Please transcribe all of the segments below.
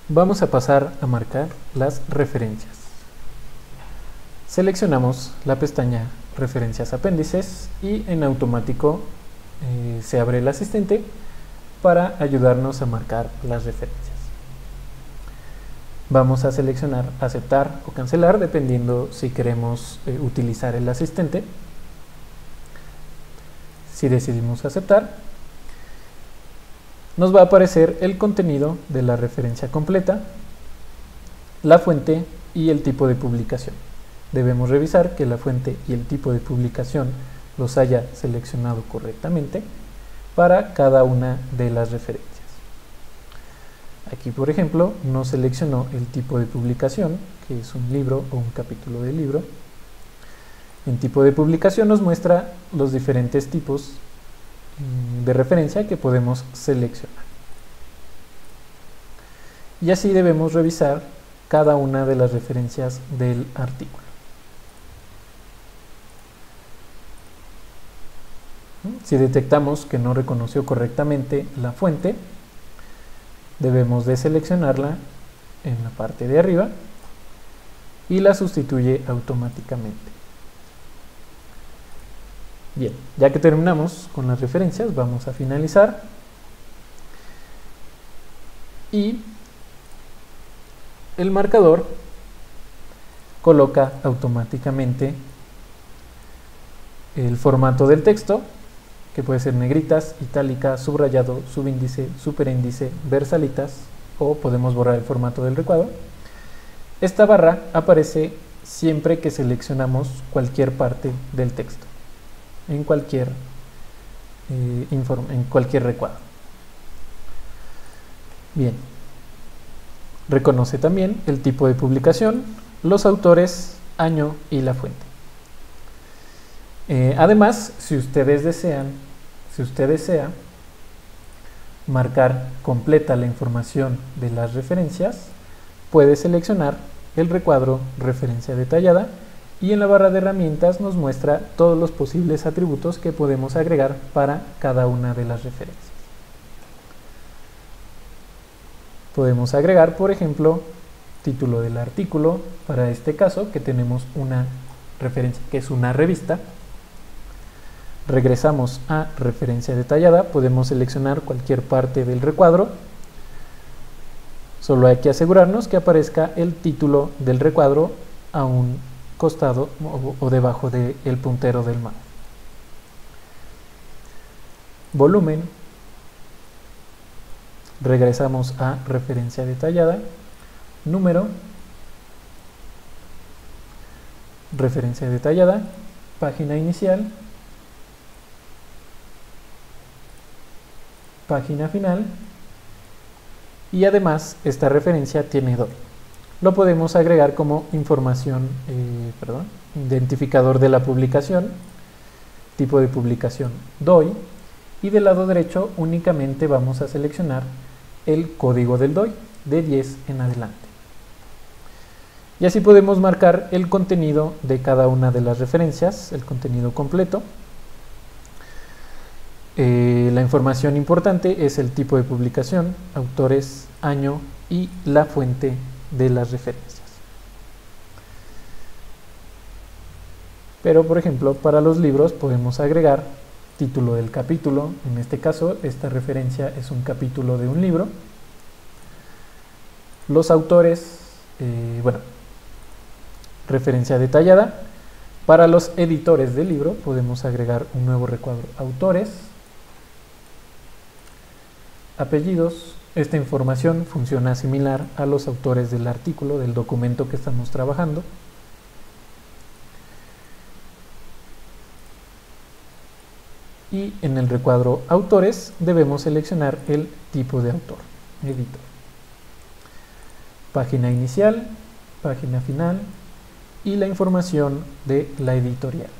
Vamos a pasar a marcar las referencias. Seleccionamos la pestaña Referencias Apéndices y en automático se abre el asistente para ayudarnos a marcar las referencias. Vamos a seleccionar Aceptar o Cancelar dependiendo si queremos utilizar el asistente. Si decidimos aceptar, nos va a aparecer el contenido de la referencia completa, la fuente y el tipo de publicación. Debemos revisar que la fuente y el tipo de publicación los haya seleccionado correctamente para cada una de las referencias. Aquí, por ejemplo, no seleccionó el tipo de publicación, que es un libro o un capítulo de libro. En tipo de publicación nos muestra los diferentes tipos de referencia que podemos seleccionar. Y así debemos revisar cada una de las referencias del artículo. Si detectamos que no reconoció correctamente la fuente, debemos de seleccionarla en la parte de arriba y la sustituye automáticamente. Bien, ya que terminamos con las referencias, vamos a finalizar y el marcador coloca automáticamente el formato del texto, que puede ser negritas, itálica, subrayado, subíndice, superíndice, versalitas, o podemos borrar el formato del recuadro. Esta barra aparece siempre que seleccionamos cualquier parte del texto, en cualquier recuadro. Bien, reconoce también el tipo de publicación, los autores, año y la fuente. Además, si usted desea marcar completa la información de las referencias, puede seleccionar el recuadro Referencia detallada y en la barra de herramientas nos muestra todos los posibles atributos que podemos agregar para cada una de las referencias. Podemos agregar, por ejemplo, título del artículo, para este caso que tenemos una referencia que es una revista. Regresamos a referencia detallada, podemos seleccionar cualquier parte del recuadro, solo hay que asegurarnos que aparezca el título del recuadro a un costado o debajo del puntero del mouse. Volumen, regresamos a referencia detallada, número, referencia detallada, página inicial, página final y además esta referencia tiene DOI. Lo podemos agregar como información, identificador de la publicación, tipo de publicación DOI y del lado derecho únicamente vamos a seleccionar el código del DOI de 10 en adelante. Y así podemos marcar el contenido de cada una de las referencias, el contenido completo. La información importante es el tipo de publicación, autores, año y la fuente de las referencias. Pero por ejemplo para los libros podemos agregar título del capítulo, en este caso esta referencia es un capítulo de un libro, los autores, referencia detallada. Para los editores del libro podemos agregar un nuevo recuadro, autores, apellidos. Esta información funciona similar a los autores del artículo, del documento que estamos trabajando. Y en el recuadro autores debemos seleccionar el tipo de autor, editor. Página inicial, página final y la información de la editorial.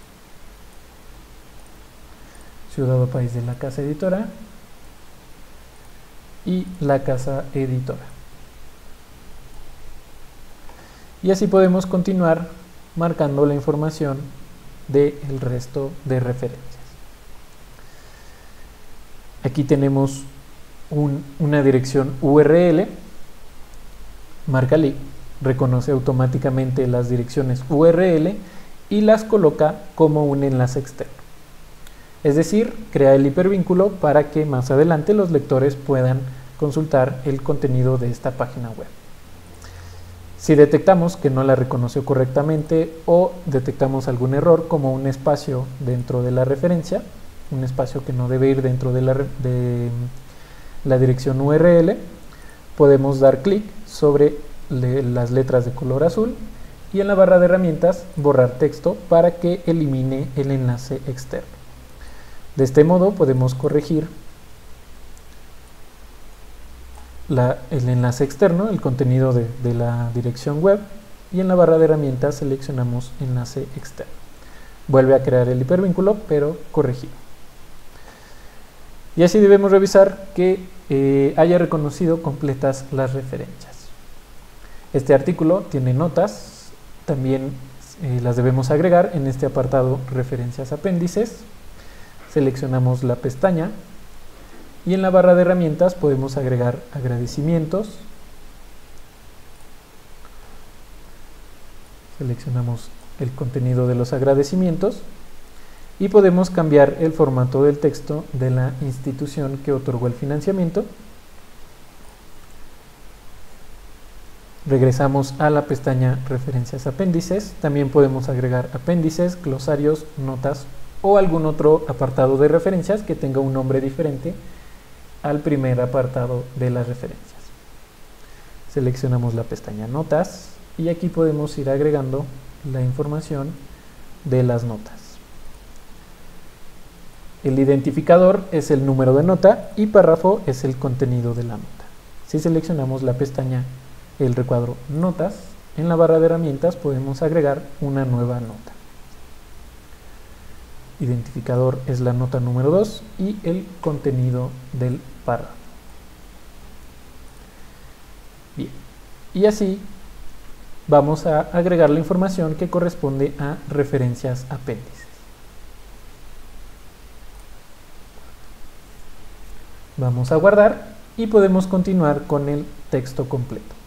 Ciudad o país de la casa editora y la casa editora. Y así podemos continuar marcando la información del resto de referencias. Aquí tenemos una dirección URL MarcaLink reconoce automáticamente las direcciones URL y las coloca como un enlace externo. Es decir, crea el hipervínculo para que más adelante los lectores puedan consultar el contenido de esta página web. Si detectamos que no la reconoció correctamente o detectamos algún error como un espacio dentro de la referencia, un espacio que no debe ir dentro de la dirección URL, podemos dar clic sobre las letras de color azul y en la barra de herramientas borrar texto para que elimine el enlace externo. De este modo podemos corregir el enlace externo, el contenido de la dirección web, y en la barra de herramientas seleccionamos enlace externo. Vuelve a crear el hipervínculo pero corregido. Y así debemos revisar que haya reconocido completas las referencias. Este artículo tiene notas, también las debemos agregar en este apartado referencias apéndices. Seleccionamos la pestaña y en la barra de herramientas podemos agregar agradecimientos. Seleccionamos el contenido de los agradecimientos y podemos cambiar el formato del texto de la institución que otorgó el financiamiento. Regresamos a la pestaña referencias apéndices. También podemos agregar apéndices, glosarios, notas o algún otro apartado de referencias que tenga un nombre diferente al primer apartado de las referencias. Seleccionamos la pestaña notas y aquí podemos ir agregando la información de las notas. El identificador es el número de nota y párrafo es el contenido de la nota. Si seleccionamos la pestaña, el recuadro notas, en la barra de herramientas podemos agregar una nueva nota. Identificador es la nota número 2 y el contenido del párrafo. Bien, y así vamos a agregar la información que corresponde a referencias apéndices. Vamos a guardar y podemos continuar con el texto completo.